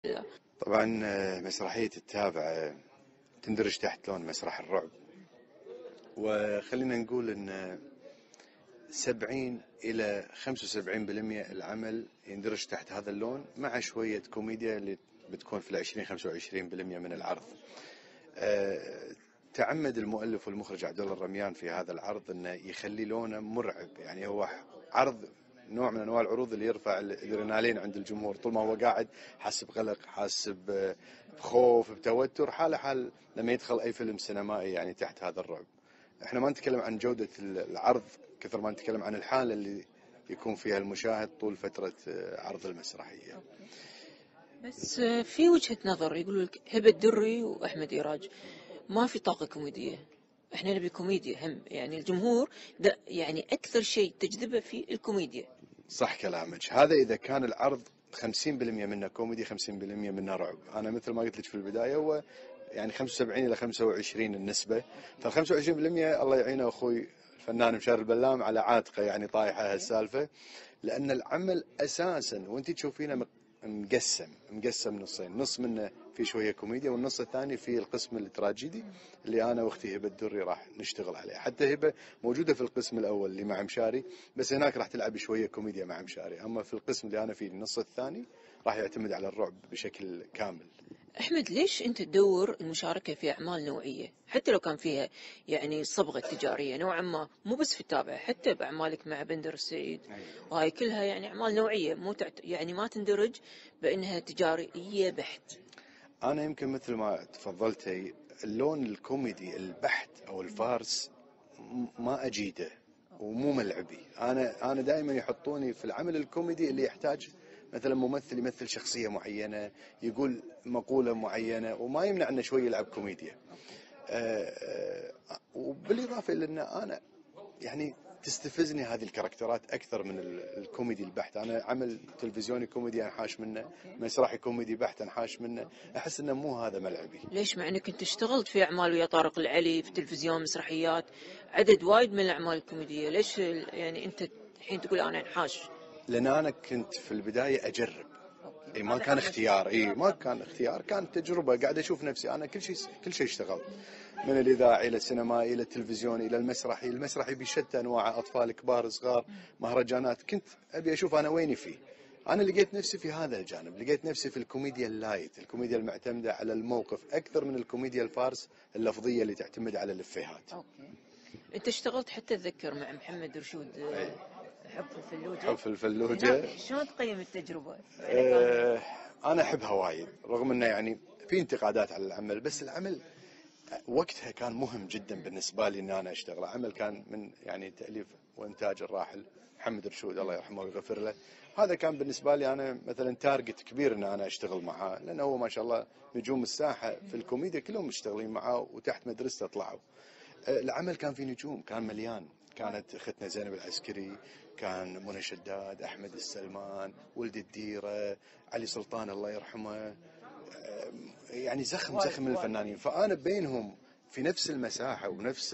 طبعا مسرحية التابع تندرج تحت لون مسرح الرعب، وخلينا نقول ان 70 إلى 75% العمل يندرج تحت هذا اللون، مع شوية كوميديا اللي بتكون في 20-25% من العرض. تعمد المؤلف والمخرج عبد الله الرميان في هذا العرض انه يخلي لونه مرعب، يعني هو عرض نوع من انواع العروض اللي يرفع الادرينالين عند الجمهور طول ما هو قاعد حاسس بقلق، حاسس بخوف، بتوتر، حاله حال لما يدخل اي فيلم سينمائي يعني تحت هذا الرعب. احنا ما نتكلم عن جودة العرض كثر ما نتكلم عن الحالة اللي يكون فيها المشاهد طول فترة عرض المسرحية. بس في وجهة نظر يقولوا لك هبة الدري وأحمد إيراج ما في طاقة كوميدية، احنا نبي كوميديا هم، يعني الجمهور ده يعني أكثر شيء تجذبه في الكوميديا. صح كلامك، هذا إذا كان العرض 50% منه كوميدي 50% منه رعب. أنا مثل ما قلت لك في البداية، هو يعني 75 إلى 25 النسبة، فال 25% الله يعينه أخوي الفنان مشاري البلام على عاتقه، يعني طايحة هالسالفة، لأن العمل أساسا وأنت تشوفينه مقسم نصين، نص منه في شوية كوميديا، والنص الثاني في القسم التراجيدي اللي أنا وأختي هبة الدري راح نشتغل عليه. حتى هبة موجودة في القسم الأول اللي مع مشاري، بس هناك راح تلعب شوية كوميديا مع مشاري، أما في القسم اللي أنا فيه النص الثاني راح يعتمد على الرعب بشكل كامل. أحمد، ليش أنت تدور المشاركة في أعمال نوعية حتى لو كان فيها يعني صبغة تجارية نوعا ما، مو بس في التابع، حتى بأعمالك مع بندر السيد وهاي كلها يعني أعمال نوعية، مو يعني ما تندرج بأنها تجارية بحت. أنا يمكن مثل ما تفضلتي اللون الكوميدي البحت أو الفارس ما أجيده ومو ملعبي. أنا دائما يحطوني في العمل الكوميدي اللي يحتاج مثلا ممثل يمثل شخصية معينة، يقول مقولة معينة، وما يمنع أنه شوي يلعب كوميديا. وبالإضافة إلى أن أنا يعني تستفزني هذه الكاركترات أكثر من الكوميدي البحت. أنا عمل تلفزيوني كوميدي أنحاش منه، مسرحي كوميدي بحت أنحاش منه، أحس أنه مو هذا ملعبي. ليش مع أنك أنت اشتغلت في أعمال ويا طارق العلي في التلفزيون، مسرحيات، عدد وايد من الأعمال الكوميدية، ليش يعني أنت الحين تقول أنا انحاش؟ لأن أنا كنت في البداية أجرب، اي ما هذا كان أول شيء. اختيار، ما كان اختيار، كانت تجربه، قاعد اشوف نفسي انا كل شيء اشتغلت، من الاذاعي الى السينمائي الى التلفزيوني الى المسرحي بشتى انواعه، اطفال كبار صغار، مهرجانات، كنت ابي اشوف انا ويني فيه. انا لقيت نفسي في هذا الجانب، لقيت نفسي في الكوميديا اللايت، الكوميديا المعتمده على الموقف اكثر من الكوميديا الفارس اللفظيه اللي تعتمد على الافيهات. أوكي. أنت اشتغلت حتى أتذكر مع محمد رشود أي. حب في الفلوجة. حب في الفلوجه. هناك شلون تقيم التجربة؟ يعني كان انا احبها وايد، رغم انه يعني في انتقادات على العمل، بس العمل وقتها كان مهم جدا بالنسبه لي ان انا اشتغل. عمل كان من يعني تاليف وانتاج الراحل محمد رشود الله يرحمه ويغفر له، هذا كان بالنسبه لي انا مثلا تارجت كبير ان انا اشتغل معاه، لانه هو ما شاء الله نجوم الساحه في الكوميديا كلهم مشتغلين معاه وتحت مدرسته طلعوا. العمل كان فيه نجوم، كان مليان، كانت اختنا زينب العسكري، كان منى شداد، احمد السلمان، ولد الديره، علي سلطان الله يرحمه، يعني زخم من الفنانين، فأنا بينهم في نفس المساحة ونفس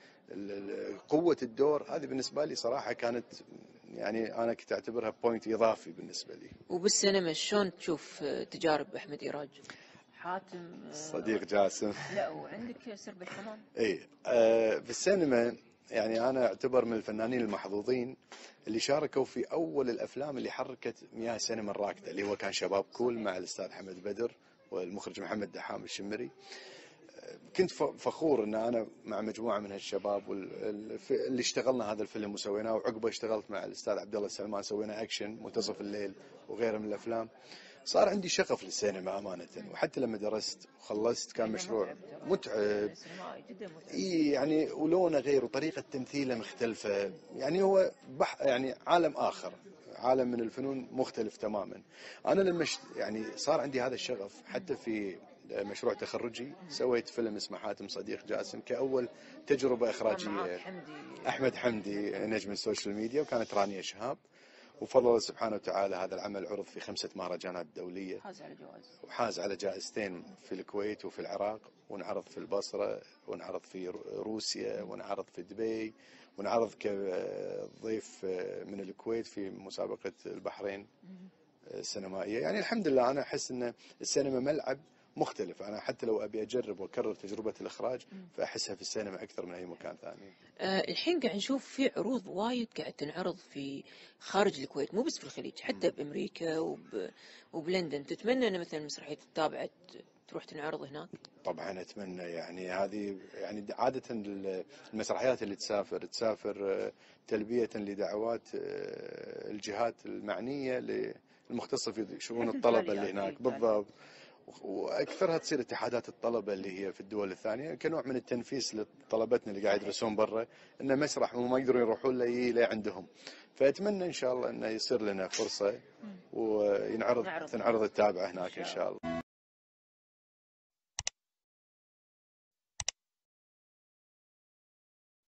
قوة الدور. هذه بالنسبة لي صراحة كانت يعني أنا كنت أعتبرها بوينت إضافي بالنسبة لي. وبالسينما شلون تشوف تجارب أحمد إيراج؟ حاتم صديق جاسم. لا، وعندك سرب الحمام. اي في السينما يعني انا اعتبر من الفنانين المحظوظين اللي شاركوا في اول الافلام اللي حركت مياه السينما الراكده، اللي هو كان شباب كول مع الاستاذ حمد بدر والمخرج محمد دحام الشمري. كنت فخور ان انا مع مجموعه من هالشباب اللي اشتغلنا هذا الفيلم وسويناه، وعقبه اشتغلت مع الاستاذ عبد الله السلمان، سوينا اكشن منتصف الليل وغيره من الافلام. صار عندي شغف للسينما امانه، وحتى لما درست وخلصت كان مشروع متعب. اي يعني ولونه غير وطريقه تمثيله مختلفه، يعني هو يعني عالم اخر، عالم من الفنون مختلف تماما. انا لما يعني صار عندي هذا الشغف، حتى في مشروع تخرجي سويت فيلم اسمه حاتم صديق جاسم كأول تجربة إخراجية. أحمد حمدي نجم السوشيال ميديا، وكانت رانيا شهاب، وفضل الله سبحانه وتعالى هذا العمل عرض في 5 مهرجانات دولية، وحاز على جائزتين في الكويت وفي العراق، ونعرض في البصرة، ونعرض في روسيا، ونعرض في دبي، ونعرض كضيف من الكويت في مسابقة البحرين سينمائية. يعني الحمد لله أنا أحس أن السينما ملعب مختلف. أنا حتى لو أبي أجرب وأكرر تجربة الإخراج فأحسها في السينما أكثر من أي مكان ثاني. الحين قاعد نشوف في عروض وايد قاعد تنعرض في خارج الكويت، مو بس في الخليج، حتى بأمريكا وبلندن. تتمنى أن مثلا مسرحية التابعة تروح تنعرض هناك؟ طبعا أتمنى. يعني هذه يعني عادة المسرحيات اللي تسافر تلبية لدعوات الجهات المعنية المختصة في شؤون الطلبة اللي هناك. بالضبط. واكثرها تصير اتحادات الطلبه اللي هي في الدول الثانيه كنوع من التنفيس لطلبتنا اللي قاعد يدرسون برا، انه مسرح وما يقدرون يروحون له عندهم. فاتمنى ان شاء الله انه يصير لنا فرصه تنعرض التابعه هناك ان شاء الله.